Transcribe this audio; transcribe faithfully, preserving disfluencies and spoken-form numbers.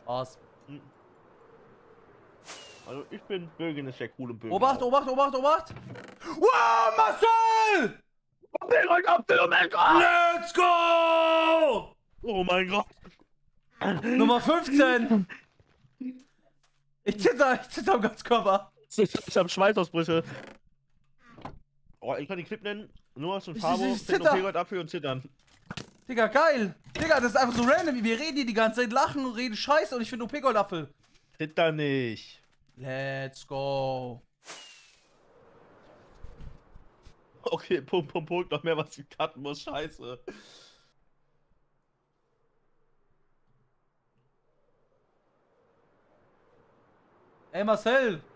Spaß. Also ich bin Bögen ist der coole Bögen. Obacht, Obacht, Obacht, Obacht! Wow, Marcel! Let's go! Oh mein Gott! Nummer fünfzehn! Ich zitter, ich zitter am ganzen Körper. Ich hab Schweißausbrüche. Oh, ich kann die Clip nennen. Nur aus dem Ich- Fabo, ich- ich finden zitter. P J ab und zittern. Digga, geil! Digga, das ist einfach so random. Wir reden hier die ganze Zeit, lachen und reden Scheiße und ich finde O P-Goldapfel. Zitter nicht. Let's go. Okay, Punkt, Punkt, Punkt. Noch mehr, was ich cutten muss. Scheiße. Ey, Marcel!